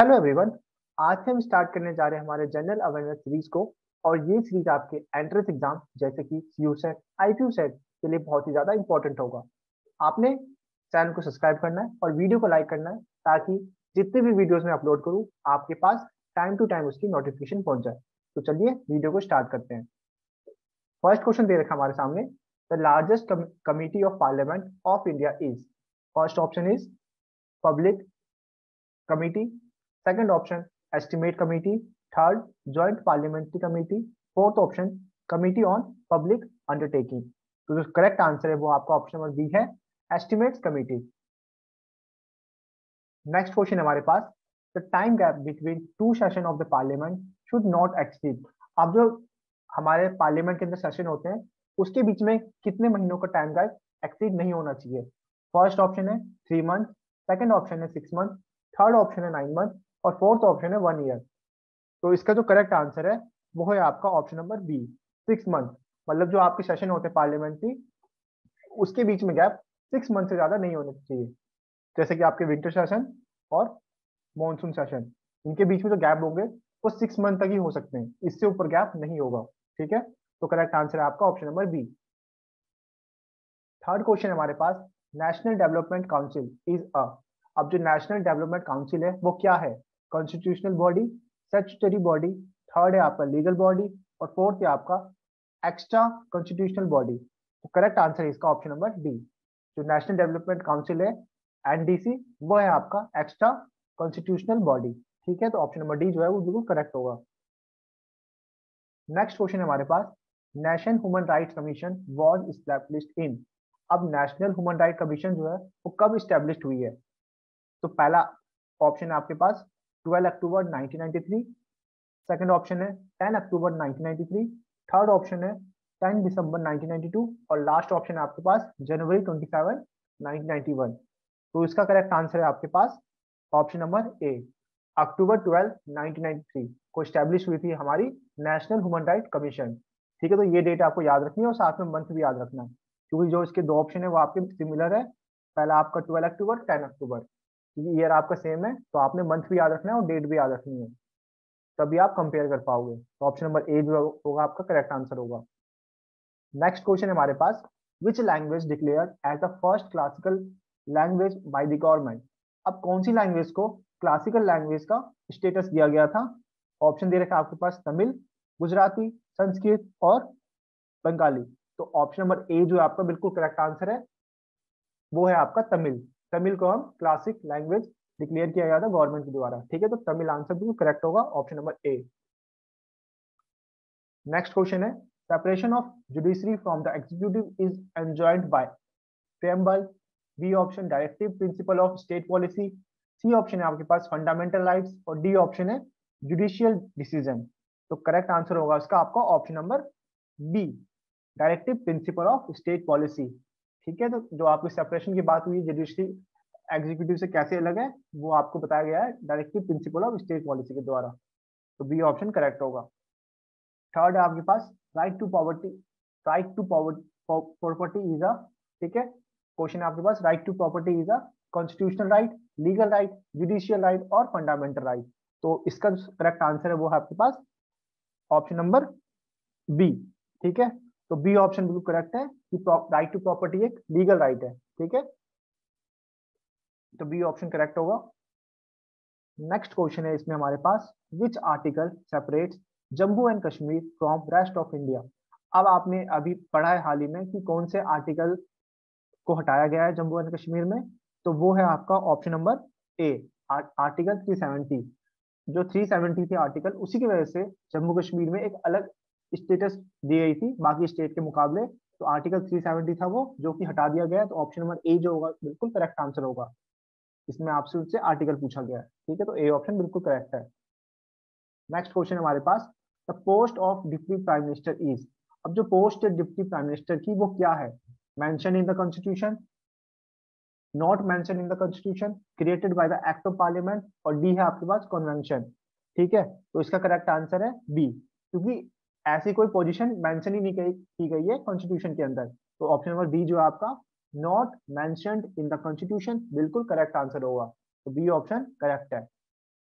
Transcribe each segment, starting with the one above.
Hello everyone. आज से हम स्टार्ट करने जा रहे हैं हमारे जनरल अवेयरनेस सीरीज को। और ये सीरीज आपके एंट्रेंस एग्जाम जैसे कि सीयू सेट, आईपीयू सेट के लिए बहुत ही ज्यादा इंपॉर्टेंट होगा। आपने चैनल को सब्सक्राइब करना है और वीडियो को लाइक करना है ताकि जितने भी वीडियोस मैं अपलोड करूं आपके पास टाइम टू टाइम उसकी नोटिफिकेशन पहुंच जाए। तो चलिए वीडियो को स्टार्ट करते हैं। फर्स्ट क्वेश्चन दे रखा हमारे सामने, the largest committee of parliament of India is. First option is public committee, second option estimate committee, third joint parliamentary committee, fourth option committee on public undertaking। तो जो correct answer है वो आपका option number B है, estimates committee. Next question हमारे पास, the time gap between two session of the parliament should not exceed. अब जो हमारे पार्लियामेंट के अंदर सेशन होते हैं उसके बीच में कितने महीनों का टाइम गैप एक्सीड नहीं होना चाहिए। फर्स्ट ऑप्शन है 3 मंथ, सेकंड ऑप्शन है 6 मंथ, थर्ड ऑप्शन है 9 मंथ और फोर्थ ऑप्शन है 1 ईयर। तो इसका जो करेक्ट आंसर है वो है आपका ऑप्शन नंबर बी, 6 मंथ। मतलब जो आपके सेशन होते हैं पार्लियामेंट की उसके बीच में गैप 6 मंथ से ज्यादा नहीं होने चाहिए। जैसे कि आपके विंटर सेशन और मॉनसून सेशन, इनके बीच में जो गैप होंगे वो 6 मंथ तक ही हो सकते हैं, इससे ऊपर गैप नहीं होगा। ठीक है, तो करेक्ट आंसर है आपका option number B. Third question हमारे पास, national development council is a. अब जो नेशनल डेवलपमेंट काउंसिल है वो क्या है, constitutional body, statutory body, third है आपका लीगल बॉडी और फोर्थ है आपका एक्स्ट्रा कॉन्स्टिट्यूशनल बॉडी। तो करेक्ट आंसर है इसका ऑप्शन नंबर डी। जो नेशनल डेवलपमेंट काउंसिल है एनडीसी, वो है आपका एक्स्ट्रा कॉन्स्टिट्यूशनल बॉडी। ठीक है, तो ऑप्शन नंबर डी जो है वो बिल्कुल करेक्ट होगा। नेक्स्ट क्वेश्चन है हमारे पास, national human rights commission was established in. अब नेशनल ह्यूमन राइट कमीशन जो है वो कब एस्टैब्लिश्ड हुई है। तो पहला ऑप्शन है आपके पास 12 अक्टूबर 1993, सेकंड ऑप्शन है 10 अक्टूबर 1993, थर्ड ऑप्शन है 10 दिसंबर 1992 और लास्ट ऑप्शन है आपके पास जनवरी 27 1991। तो इसका करेक्ट आंसर है आपके पास ऑप्शन नंबर ए, अक्टूबर 12 1993 को स्टैब्लिश हुई थी हमारी नेशनल ह्यूमन राइट कमीशन। ठीक है, तो ये डेट आपको याद रखनी है और साथ में मंथ भी याद रखना है, क्योंकि जो इसके दो ऑप्शन है वो आपके सिमिलर है। पहला आपका 12 अक्टूबर, 10 अक्टूबर, क्योंकि ईयर आपका सेम है तो आपने मंथ भी याद रखना है और डेट भी याद रखनी है, तभी आप कंपेयर कर पाओगे। तो ऑप्शन नंबर ए जो होगा आपका करेक्ट आंसर होगा। नेक्स्ट क्वेश्चन है हमारे पास, which language declare as the first classical language by the government. अब कौन सी लैंग्वेज को क्लासिकल लैंग्वेज का स्टेटस दिया गया था। ऑप्शन दे रखा है आपके पास तमिल, गुजराती, संस्कृत और बंगाली। तो ऑप्शन नंबर ए जो है आपका बिल्कुल करेक्ट आंसर है, वो है आपका तमिल। तमिल को हम क्लासिक लैंग्वेज डिक्लेयर किया गया था गवर्नमेंट के द्वारा। ठीक है, तो तमिल आंसर बिल्कुल करेक्ट होगा, option number A. Next question है, separation of judiciary from the executive is enjoined by preamble. B option directive principle of state policy, C option है आपके पास फंडामेंटल राइट्स और डी ऑप्शन है जुडिशियल डिसीजन। तो correct answer होगा उसका आपका option number B, directive principle of state policy. ठीक है, तो जो आपकी सेपरेशन की बात हुई जुडिशरी एग्जीक्यूटिव से कैसे अलग है वो आपको बताया गया है directive principle of state policy के द्वारा। तो बी ऑप्शन करेक्ट होगा। थर्ड है आपके पास, right to poverty, right to property is a. ठीक है, क्वेश्चन है आपके पास, right to property is a constitutional right, legal right, judicial right और फंडामेंटल राइट। तो इसका करेक्ट आंसर है वो है आपके पास ऑप्शन नंबर बी। ठीक है, तो बी ऑप्शन बिल्कुल करेक्ट है कि राइट टू प्रॉपर्टी एक लीगल राइट है। ठीक है, तो बी ऑप्शन करेक्ट होगा। नेक्स्ट क्वेश्चन है इसमें हमारे पास, which article separates Jammu and Kashmir from rest of India. अब आपने अभी पढ़ा है हाल ही में कि कौन से आर्टिकल को हटाया गया है जम्मू एंड कश्मीर में। तो वो है आपका ऑप्शन नंबर ए, आर्टिकल 370। जो 370 थी आर्टिकल, उसी की वजह से जम्मू कश्मीर में एक अलग स्टेटस दी गई थी बाकी स्टेट के मुकाबले। तो आर्टिकल 370 था वो जो कि हटा दिया गया है। तो ऑप्शन नंबर ए जो होगा बिल्कुल करेक्ट आंसर होगा, इसमें आपसे उससे आर्टिकल पूछा गया है। ठीक है, तो ए ऑप्शन बिल्कुल करेक्ट है। नेक्स्ट क्वेश्चन हमारे पास, the post of deputy prime minister is. अब जो पोस्ट है डिप्टी प्राइम मिनिस्टर की वो क्या है, mention in the constitution, not mention in the constitution, created by the act of parliament और डी है आपके पास कन्वेंशन। ठीक है, तो इसका करेक्ट आंसर है बी, क्योंकि ऐसी कोई पोजीशन मेंशन ही नहीं की गई है कॉन्स्टिट्यूशन के अंदर। तो ऑप्शन नंबर बी जो है आपका not mentioned in the constitution बिल्कुल करेक्ट आंसर होगा। तो बी ऑप्शन करेक्ट है।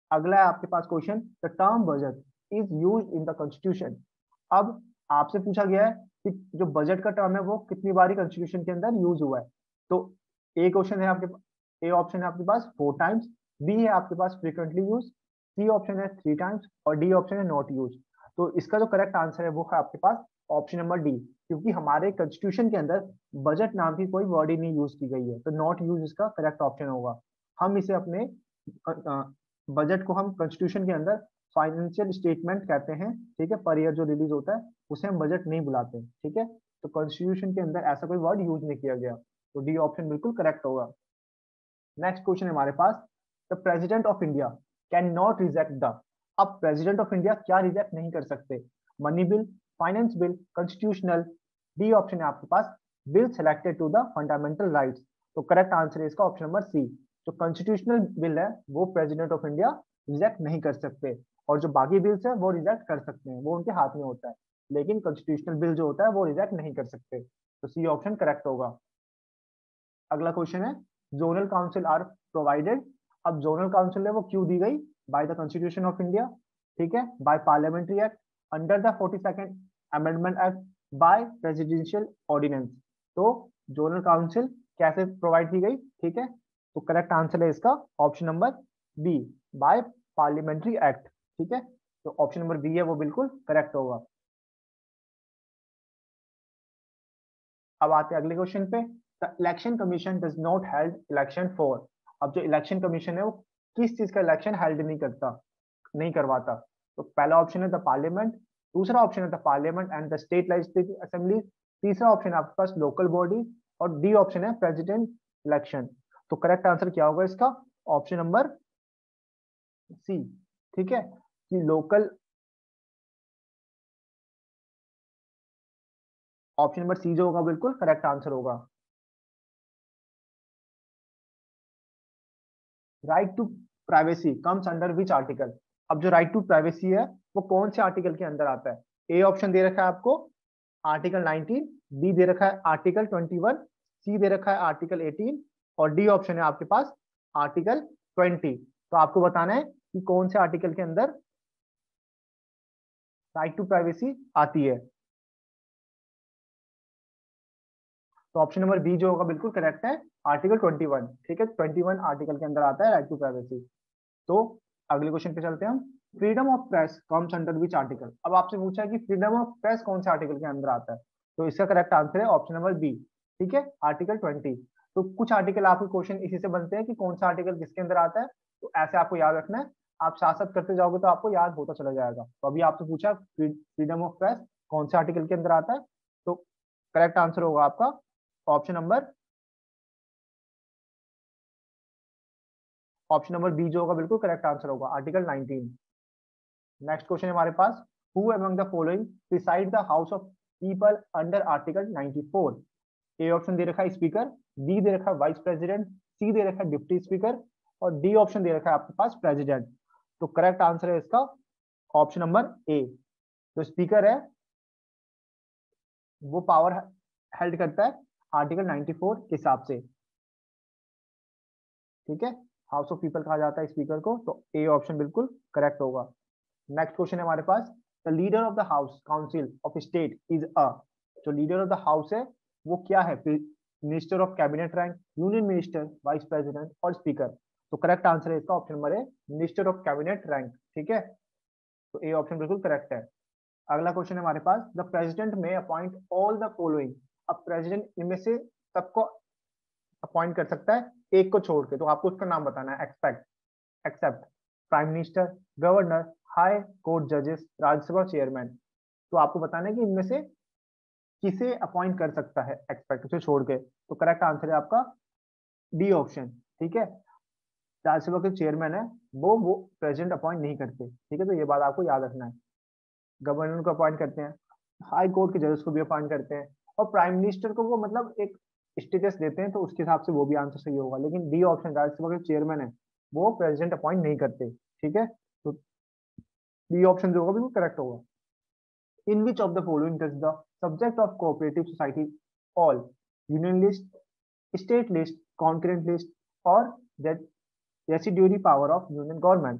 अगला है आपके पास question, the term budget is used in the constitution. अब आपसे पूछा गया है कि जो बजट का टर्म है वो कितनी बारी कॉन्स्टिट्यूशन के अंदर यूज हुआ है। तो ए क्वेश्चन है आपके, ए ऑप्शन है आपके पास 4 टाइम्स, बी है आपके पास फ्रीक्वेंटली यूज, सी ऑप्शन है 3 टाइम्स और डी ऑप्शन है नॉट यूज। तो इसका जो करेक्ट आंसर है वो है आपके पास ऑप्शन नंबर डी, क्योंकि हमारे कॉन्स्टिट्यूशन के अंदर बजट नाम की कोई वर्ड ही नहीं यूज की गई है, तो नॉट यूज इसका करेक्ट ऑप्शन होगा। हम इसे अपने बजट को हम कॉन्स्टिट्यूशन के अंदर फाइनेंशियल स्टेटमेंट कहते हैं, ठीक है, पर ईयर जो रिलीज होता है उसे हम बजट नहीं बुलाते, ठीक है। तो कॉन्स्टिट्यूशन के अंदर ऐसा कोई वर्ड यूज नहीं किया गया, तो डी ऑप्शन बिल्कुल करेक्ट होगा। नेक्स्ट क्वेश्चन है हमारे पास, the president of India can not reject the. अब प्रेसिडेंट ऑफ इंडिया क्या रिजेक्ट नहीं कर सकते? Money bill, finance bill, constitutional. D option है आपके पास bill selected to the fundamental rights. तो करेक्ट आंसर है इसका ऑप्शन नंबर सी। जो कॉन्स्टिट्यूशनल बिल है वो प्रेसिडेंट ऑफ इंडिया रिजेक्ट नहीं कर सकते, और जो बाकी बिल्स है वो रिजेक्ट कर सकते हैं, वो उनके हाथ में होता है, लेकिन कॉन्स्टिट्यूशनल बिल जो होता है वो रिजेक्ट नहीं कर सकते। तो सी ऑप्शन करेक्ट होगा। अगला क्वेश्चन है, जोनल काउंसिल आर प्रोवाइडेड। अब जोनल काउंसिल है वो क्यों दी गई? By the constitution of India, ठीक है, by parliamentary act, under the 42nd amendment act, by presidential ordinance. तो जोनल काउंसिल कैसे प्रोवाइड की गई, ठीक है, तो करेक्ट आंसर है इसका option number B, by parliamentary act, ठीक है। तो ऑप्शन नंबर बी है वो बिल्कुल करेक्ट होगा। अब आते हैं अगले क्वेश्चन पे, the election commission does not held election for. अब जो इलेक्शन कमीशन है वो किस चीज का इलेक्शन हेल्ड नहीं करता, नहीं करवाता? तो पहला ऑप्शन है द पार्लियामेंट, दूसरा ऑप्शन है the parliament and the state legislative assembly, तीसरा ऑप्शन है आपके पास लोकल बॉडी, और डी ऑप्शन है प्रेसिडेंट इलेक्शन। तो करेक्ट आंसर क्या होगा इसका? ऑप्शन नंबर सी, ठीक है, कि लोकल, ऑप्शन नंबर सी जो होगा बिल्कुल करेक्ट आंसर होगा। Right to privacy comes under which article. अब जो राइट टू प्राइवेसी है वो कौन से आर्टिकल के अंदर आता है? ए ऑप्शन दे रखा है आपको आर्टिकल 19, बी दे रखा है आर्टिकल 21, सी दे रखा है आर्टिकल 18 और डी ऑप्शन है आपके पास आर्टिकल 20। तो आपको बताना है कि कौन से आर्टिकल के अंदर राइट टू प्राइवेसी आती है। तो ऑप्शन नंबर बी जो होगा बिल्कुल करेक्ट है, आर्टिकल 21, ठीक है, 21 आर्टिकल के अंदर आता है राइट टू प्राइवेसी। तो अगले क्वेश्चन पे चलते हैं हम, freedom of press comes under which article. अब आपसे पूछा है कि फ्रीडम ऑफ प्रेस कौन से आर्टिकल के अंदर आता है, तो इसका करेक्ट आंसर है ऑप्शन नंबर बी, ठीक है, आर्टिकल 20। तो कुछ आर्टिकल आपके क्वेश्चन इसी से बनते हैं कि कौन सा आर्टिकल किसके अंदर आता है, तो ऐसे आपको याद रखना है। आप साथ साथ करते जाओगे तो आपको याद होता चला जाएगा। तो अभी आपसे पूछा फ्रीडम ऑफ प्रेस कौन से आर्टिकल के अंदर आता है, तो करेक्ट आंसर होगा आपका option number, option number B जो होगा बिल्कुल करेक्ट आंसर होगा आर्टिकल 19। नेक्स्ट क्वेश्चन है हमारे पास, who among the following preside the house of people under article 94। A option दे रखा है स्पीकर, बी दे रखा है वाइस प्रेसिडेंट, सी दे रखा है डिप्टी स्पीकर और डी ऑप्शन दे रखा है आपके पास प्रेसिडेंट। तो करेक्ट आंसर है इसका ऑप्शन नंबर ए। जो स्पीकर है वो पावर हेल्ड करता है आर्टिकल 94 के हिसाब से, ठीक है, हाउस ऑफ पीपल कहा जाता है स्पीकर को, तो ए ऑप्शन बिल्कुल करेक्ट होगा। नेक्स्ट क्वेश्चन है हमारे पास, the leader of the house council of state is a. जो लीडर ऑफ द हाउस है वो क्या है? Minister of cabinet rank, union minister, vice president और स्पीकर। तो करेक्ट आंसर है इसका option number A, minister of cabinet rank, ठीक है, तो ए ऑप्शन बिल्कुल करेक्ट है। अगला क्वेश्चन है हमारे पास, the president may appoint all the following. अब प्रेसिडेंट इनमें से सबको अपॉइंट कर सकता है, एक को छोड़ के, तो आपको उसका नाम बताना है। Except prime minister, governor, high court जजेस, राज्यसभा चेयरमैन। तो आपको बताना है कि इनमें से किसे अपॉइंट कर सकता है एक्सपेक्ट उसे छोड़ के। तो करेक्ट आंसर है आपका डी ऑप्शन, ठीक है, राज्यसभा के चेयरमैन है वो प्रेसिडेंट अपॉइंट नहीं करते, ठीक है, तो ये बात आपको याद रखना है। गवर्नर को अपॉइंट करते हैं, हाई कोर्ट के जजेस को भी अपॉइंट करते हैं, और प्राइम मिनिस्टर को वो मतलब एक स्टेटस देते हैं, तो उसके हिसाब से वो भी आंसर सही होगा। लेकिन डी ऑप्शन राज्यसभा के चेयरमैन है वो प्रेसिडेंट अपॉइंट नहीं करते, ठीक है, तो डी ऑप्शन जो होगा बिल्कुल करेक्ट होगा। In which of the following does the subject of cooperative society all union list, state list, concurrent list और residuary power of union government.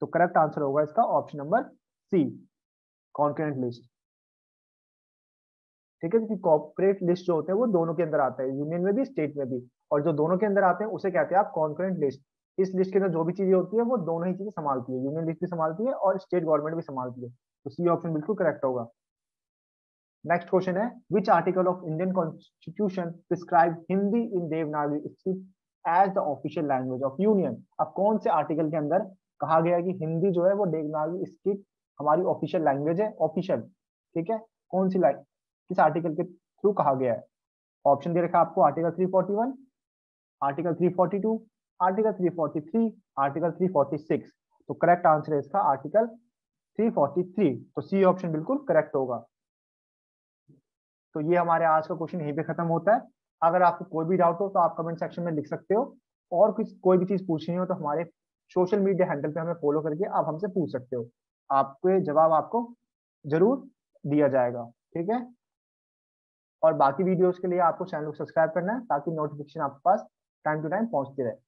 तो करेक्ट आंसर होगा इसका option number C, concurrent list. ठीक है, क्योंकि corporate list जो होते हैं वो दोनों के अंदर आते हैं, यूनियन में भी स्टेट में भी, और जो दोनों के अंदर आते हैं उसे कहते हैं आप कॉन्करेंट लिस्ट। इस लिस्ट के अंदर जो भी चीजें होती है वो दोनों ही चीजें संभालती है, यूनियन लिस्ट भी संभालती है और स्टेट गवर्नमेंट भी संभालती है। तो सी ऑप्शन बिल्कुल करेक्ट होगा। नेक्स्ट क्वेश्चन है, which article of Indian constitution prescribe Hindi in Devanagari script as the official language of union. अब कौन से आर्टिकल के अंदर कहा गया है कि हिंदी जो है वो देवनागरी स्क्रिप्ट हमारी ऑफिशियल लैंग्वेज है, ऑफिशियल। ठीक है, कौन सी लाइन, किस आर्टिकल के थ्रू कहा गया है? ऑप्शन दे रखा है आपको, आर्टिकल 341, आर्टिकल 342, आर्टिकल 343, आर्टिकल 346। तो करेक्ट आंसर है इसका आर्टिकल 343। तो सी ऑप्शन बिल्कुल करेक्ट होगा। तो ये हमारे आज का क्वेश्चन यहीं पे खत्म होता है। अगर आपको कोई भी डाउट हो तो आप कमेंट सेक्शन में लिख सकते हो, और कुछ कोई भी चीज पूछनी हो तो हमारे सोशल मीडिया हैंडल पे हमें फॉलो करके आप हमसे पूछ सकते हो, आपके जवाब आपको जरूर दिया जाएगा। ठीक है, और बाकी वीडियोस के लिए आपको चैनल को सब्सक्राइब करना है ताकि नोटिफिकेशन आपके पास टाइम टू टाइम पहुंचती रहे।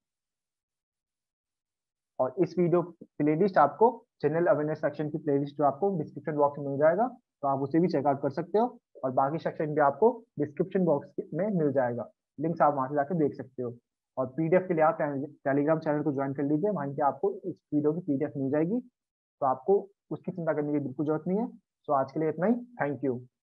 और इस वीडियो प्लेलिस्ट आपको जनरल अवेयरनेस सेक्शन की प्लेलिस्ट जो आपको डिस्क्रिप्शन बॉक्स में मिल जाएगा, तो आप उसे भी चेकआउट कर सकते हो, और बाकी सेक्शन भी आपको डिस्क्रिप्शन बॉक्स में मिल जाएगा, लिंक्स आप वहां से जाकर देख सकते हो। और पीडीएफ के लिए आप टेलीग्राम चैनल को ज्वाइन कर लीजिए, वहीं पे आपको इस वीडियो की पीडीएफ मिल जाएगी, तो आपको उसकी चिंता करने की बिल्कुल जरूरत नहीं है। तो आज के लिए इतना ही, थैंक यू।